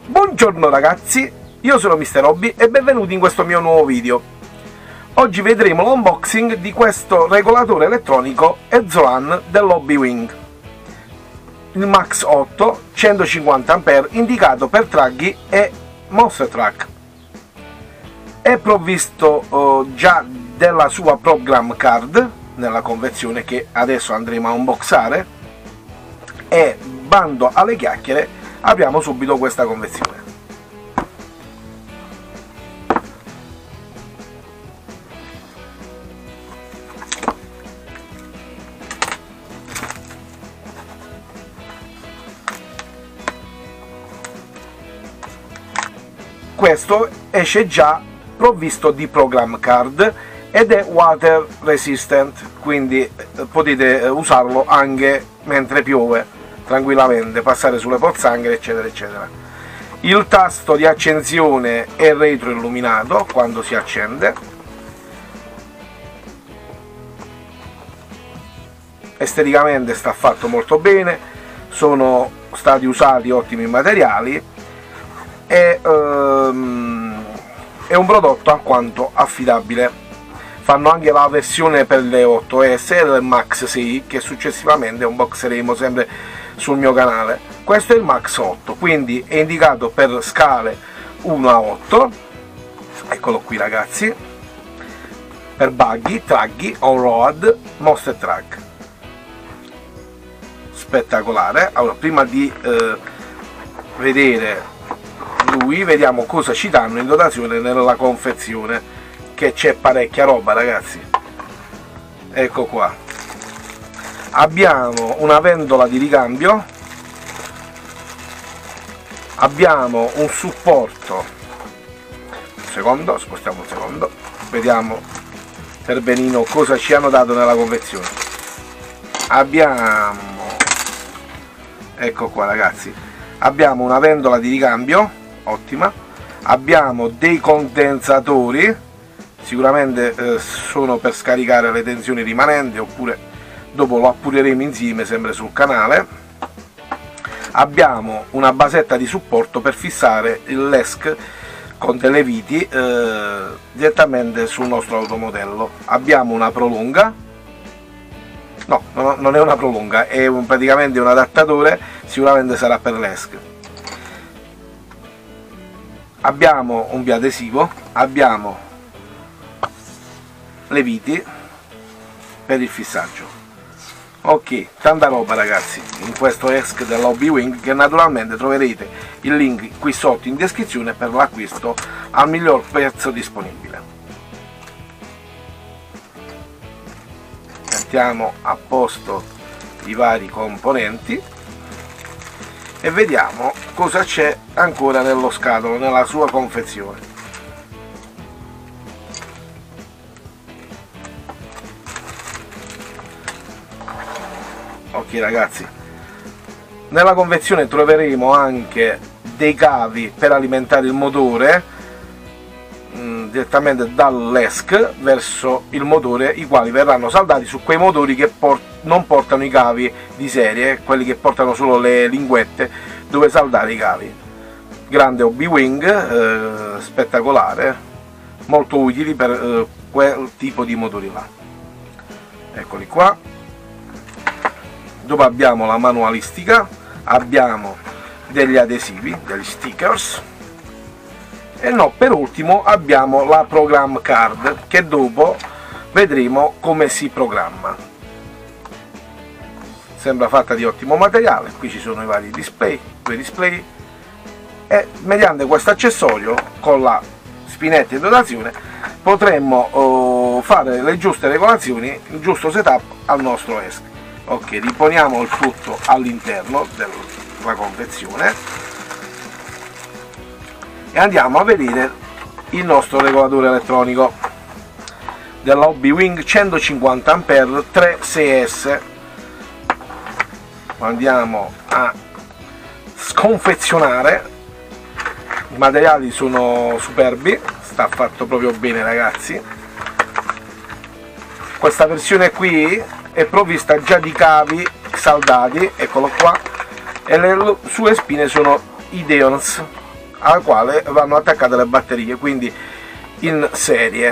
Buongiorno ragazzi, io sono Mr. Hobby e benvenuti in questo mio nuovo video. Oggi vedremo l'unboxing di questo regolatore elettronico Ezolan dell'Hobbywing, il Max 8 150A, indicato per Traggy e Monster Truck. È provvisto già della sua program card nella confezione che adesso andremo a unboxare, e bando alle chiacchiere, apriamo subito questa confezione. Questo esce già provvisto di program card ed è water resistant, quindi potete usarlo anche mentre piove tranquillamente, passare sulle pozzanghere eccetera eccetera. Il tasto di accensione è retroilluminato quando si accende. Esteticamente sta fatto molto bene, sono stati usati ottimi materiali e è un prodotto alquanto affidabile. Fanno anche la versione per le 8S e il Max 6, che successivamente unboxeremo sempre sul mio canale. Questo è il Max 8, quindi è indicato per scale 1 a 8, eccolo qui ragazzi, per buggy, traggy, on-road, monster truck. Spettacolare. Allora, prima di vedere lui, vediamo cosa ci danno in dotazione nella confezione, che c'è parecchia roba ragazzi. Ecco qua, abbiamo una ventola di ricambio, abbiamo un supporto, spostiamo un secondo, vediamo per benino cosa ci hanno dato nella confezione. Abbiamo, ecco qua ragazzi, abbiamo una ventola di ricambio ottima, abbiamo dei condensatori, sicuramente sono per scaricare le tensioni rimanenti, oppure dopo lo appureremo insieme sempre sul canale. Abbiamo una basetta di supporto per fissare il LESC con delle viti direttamente sul nostro automodello. Abbiamo una prolunga, no, non è una prolunga, è praticamente un adattatore, sicuramente sarà per LESC. Abbiamo un biadesivo, abbiamo le viti per il fissaggio. Ok, tanta roba ragazzi in questo ESC dell'Hobbywing, che naturalmente troverete il link qui sotto in descrizione per l'acquisto al miglior prezzo disponibile. Mettiamo a posto i vari componenti e vediamo cosa c'è ancora nello scatolo, nella sua confezione. Ok ragazzi, nella confezione troveremo anche dei cavi per alimentare il motore direttamente dal LESC verso il motore, i quali verranno saldati su quei motori che non portano i cavi di serie, quelli che portano solo le linguette dove saldare i cavi. Grande Hobbywing, spettacolare, molto utili per quel tipo di motori là. Eccoli qua. Dopo abbiamo la manualistica, abbiamo degli adesivi, degli stickers, e no, per ultimo abbiamo la program card, che dopo vedremo come si programma. Sembra fatta di ottimo materiale. Qui ci sono i vari display, due display, e mediante questo accessorio con la spinetta in dotazione potremmo fare le giuste regolazioni, il giusto setup al nostro ESC. Ok, riponiamo il tutto all'interno della confezione e andiamo a vedere il nostro regolatore elettronico della Hobbywing 150A 3CS. Andiamo a sconfezionare. I materiali sono superbi, sta fatto proprio bene ragazzi. Questa versione qui è provvista già di cavi saldati, eccolo qua, e le sue spine sono Ideons, alla quale vanno attaccate le batterie, quindi in serie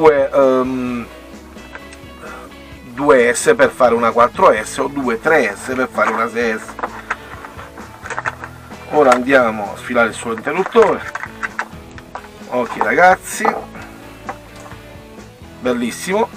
2S per fare una 4S o 3S per fare una 6S. Ora andiamo a sfilare il suo interruttore. Ok ragazzi, bellissimo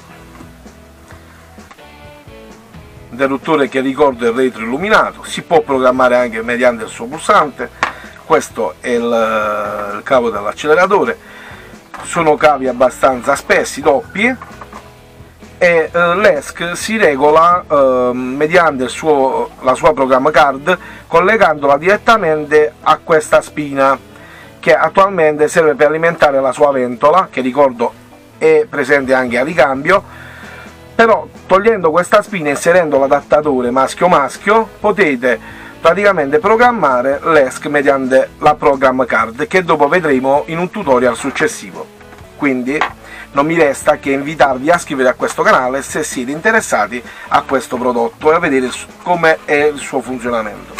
interruttore, che ricordo è retroilluminato, si può programmare anche mediante il suo pulsante. Questo è il cavo dell'acceleratore, sono cavi abbastanza spessi, doppi, e l'ESC si regola mediante la sua program card, collegandola direttamente a questa spina che attualmente serve per alimentare la sua ventola, che ricordo è presente anche a ricambio. Però togliendo questa spina e inserendo l'adattatore maschio-maschio potete praticamente programmare l'ESC mediante la program card, che dopo vedremo in un tutorial successivo. Quindi non mi resta che invitarvi a iscrivervi a questo canale se siete interessati a questo prodotto e a vedere come è il suo funzionamento.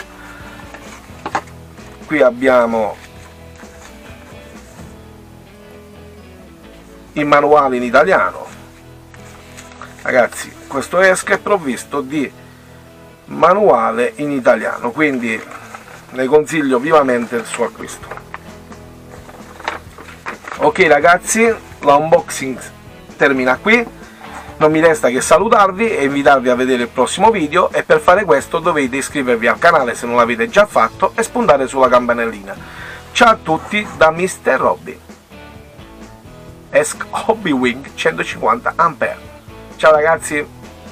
Qui abbiamo il manuale in italiano. Ragazzi, questo ESC è provvisto di manuale in italiano, quindi ne consiglio vivamente il suo acquisto. Ok ragazzi, l'unboxing termina qui, non mi resta che salutarvi e invitarvi a vedere il prossimo video, e per fare questo dovete iscrivervi al canale se non l'avete già fatto e spuntare sulla campanellina. Ciao a tutti da Mr. Robby, ESC Hobbywing 150 A. Ciao ragazzi.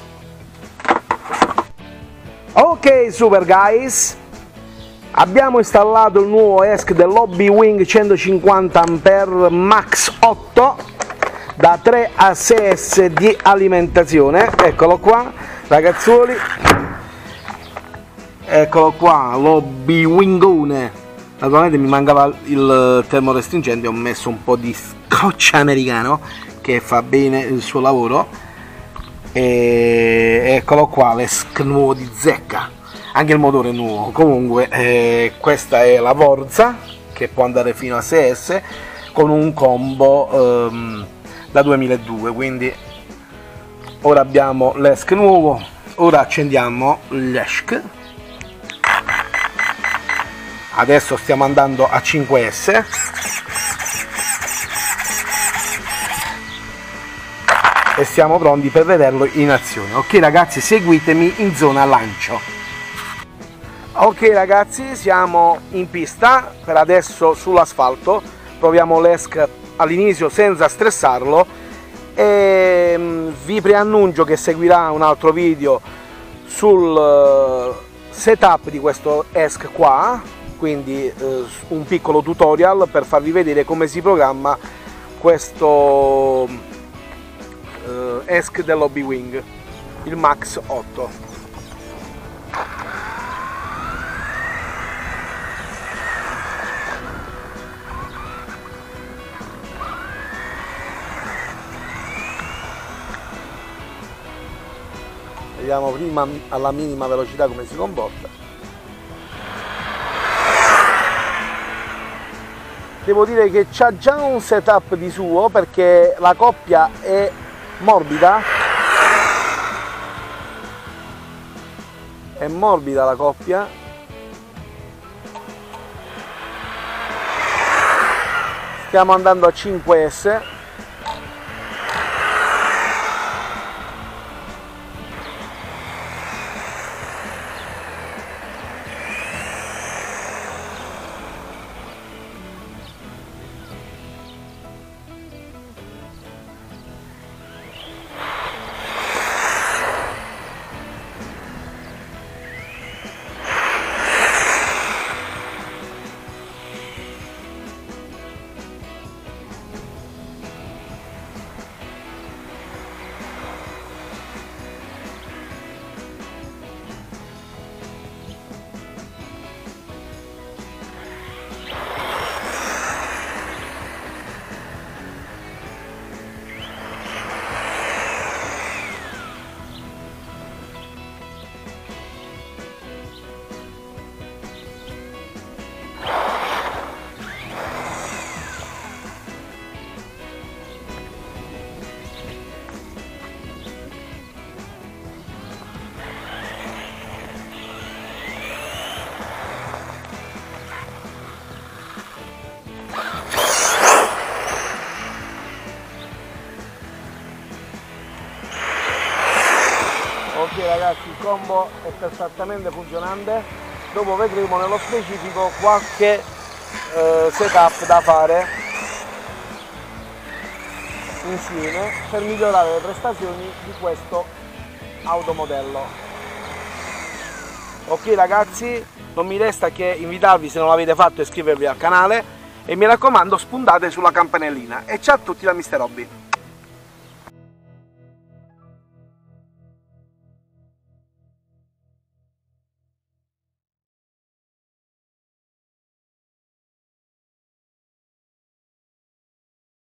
Ok super guys, abbiamo installato il nuovo ESC dell'Hobbywing 150 A Max 8 da 3 a 6S di alimentazione. Eccolo qua ragazzuoli, eccolo qua l'Hobbywingone. Naturalmente mi mancava il termorestringente, ho messo un po' di scotch americano che fa bene il suo lavoro. E eccolo qua l'ESC nuovo di zecca, anche il motore è nuovo. Comunque questa è la forza, che può andare fino a 6S con un combo da 2002. Quindi ora abbiamo l'ESC nuovo, ora accendiamo l'ESC. Adesso stiamo andando a 5S e siamo pronti per vederlo in azione. Ok ragazzi, seguitemi in zona lancio. Ok ragazzi, siamo in pista, per adesso sull'asfalto, proviamo l'ESC all'inizio senza stressarlo, e vi preannuncio che seguirà un altro video sul setup di questo ESC qua, quindi un piccolo tutorial per farvi vedere come si programma questo ESC dell'Hobbywing, il Max 8. Vediamo prima alla minima velocità come si comporta. Devo dire che c'ha già un setup di suo, perché la coppia è morbida, la coppia, stiamo andando a 5S. combo è perfettamente funzionante. Dopo vedremo nello specifico qualche setup da fare insieme per migliorare le prestazioni di questo automodello. Ok ragazzi, non mi resta che invitarvi, se non l'avete fatto, a iscrivervi al canale e mi raccomando spuntate sulla campanellina. E ciao a tutti da Mr. Robby.